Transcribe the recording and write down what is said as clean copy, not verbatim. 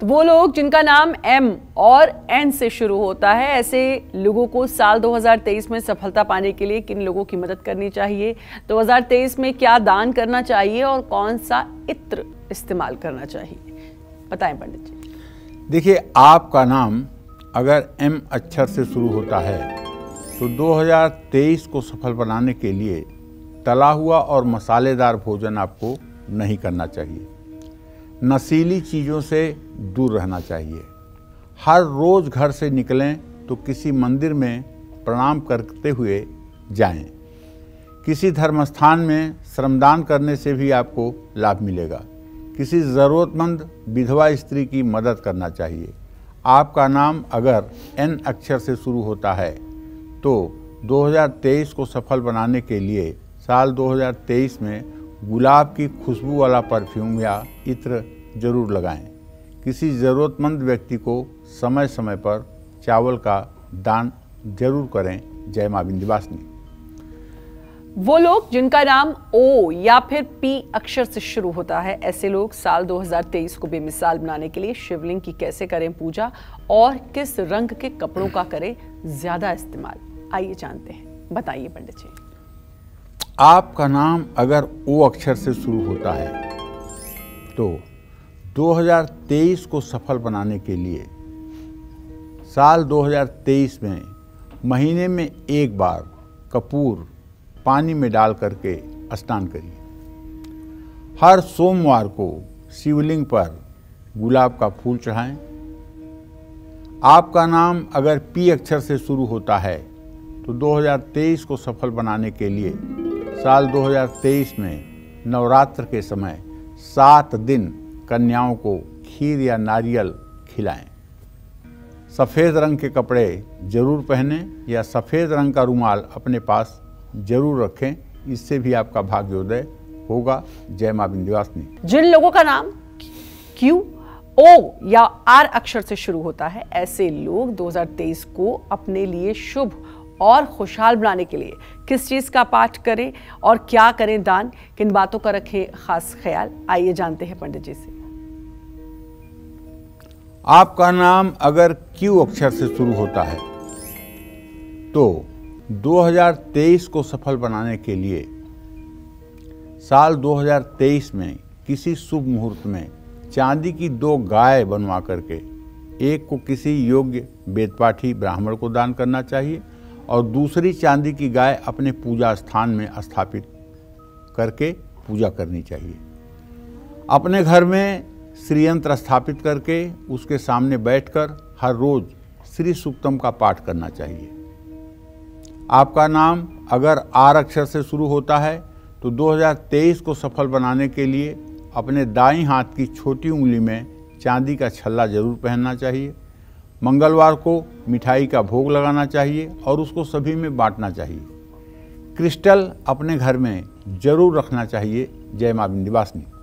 तो वो लोग जिनका नाम एम और एन से शुरू होता है, ऐसे लोगों को साल 2023 में सफलता पाने के लिए किन लोगों की मदद करनी चाहिए, 2023 में क्या दान करना चाहिए और कौन सा इत्र इस्तेमाल करना चाहिए, बताएं पंडित जी। देखिए, आपका नाम अगर एम अक्षर से शुरू होता है तो 2023 को सफल बनाने के लिए तला हुआ और मसालेदार भोजन आपको नहीं करना चाहिए। नशीली चीज़ों से दूर रहना चाहिए। हर रोज़ घर से निकलें तो किसी मंदिर में प्रणाम करते हुए जाएं। किसी धर्म स्थान में श्रमदान करने से भी आपको लाभ मिलेगा। किसी ज़रूरतमंद विधवा स्त्री की मदद करना चाहिए। आपका नाम अगर एन अक्षर से शुरू होता है तो 2023 को सफल बनाने के लिए साल 2023 में गुलाब की खुशबू वाला परफ्यूम या इत्र जरूर लगाएं। किसी ज़रूरतमंद व्यक्ति को समय समय पर चावल का दान जरूर करें। जय मां विंध्यवासिनी। वो लोग जिनका नाम ओ या फिर पी अक्षर से शुरू होता है, ऐसे लोग साल 2023 को बेमिसाल बनाने के लिए शिवलिंग की कैसे करें पूजा और किस रंग के कपड़ों का करें ज्यादा इस्तेमाल, आइए जानते हैं, बताइए पंडित जी। आपका नाम अगर ओ अक्षर से शुरू होता है तो 2023 को सफल बनाने के लिए साल 2023 में महीने में एक बार कपूर पानी में डाल करके स्नान करिए। हर सोमवार को शिवलिंग पर गुलाब का फूल चढ़ाएं। आपका नाम अगर पी अक्षर से शुरू होता है तो 2023 को सफल बनाने के लिए साल 2023 में नवरात्र के समय 7 दिन कन्याओं को खीर या नारियल खिलाएं। सफ़ेद रंग के कपड़े जरूर पहनें या सफ़ेद रंग का रुमाल अपने पास जरूर रखें, इससे भी आपका भाग्योदय होगा। जय मां विंध्यवासिनी। जिन लोगों का नाम क्यू, ओ या आर अक्षर से शुरू होता है, ऐसे लोग 2023 को अपने लिए शुभ और खुशहाल बनाने के लिए किस चीज का पाठ करें और क्या करें दान, किन बातों का रखें खास ख्याल, आइए जानते हैं पंडित जी से। आपका नाम अगर क्यू अक्षर से शुरू होता है तो 2023 को सफल बनाने के लिए साल 2023 में किसी शुभ मुहूर्त में चांदी की 2 गाय बनवा करके एक को किसी योग्य वेदपाठी ब्राह्मण को दान करना चाहिए और दूसरी चांदी की गाय अपने पूजा स्थान में स्थापित करके पूजा करनी चाहिए। अपने घर में श्री यंत्र स्थापित करके उसके सामने बैठकर हर रोज श्री सूक्तम का पाठ करना चाहिए। आपका नाम अगर आर अक्षर से शुरू होता है तो 2023 को सफल बनाने के लिए अपने दाईं हाथ की छोटी उंगली में चांदी का छल्ला जरूर पहनना चाहिए। मंगलवार को मिठाई का भोग लगाना चाहिए और उसको सभी में बांटना चाहिए। क्रिस्टल अपने घर में जरूर रखना चाहिए। जय मां विंध्यवासिनी।